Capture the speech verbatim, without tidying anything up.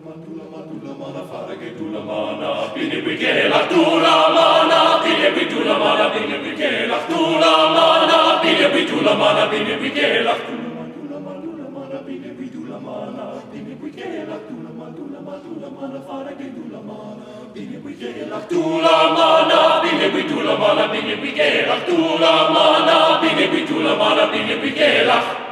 mana fare che tu la mana bine che la tu la mana bine qui tu la mana bine che la tu la mana bine qui tu la mana bine che la tu la mana bine qui tu la mana bine che la tu la mana tu la mana tu la mana fare che tu la mana bine che la tu la mana bine qui tu la mana bine che la tu la mana bine qui tu la mana bine che la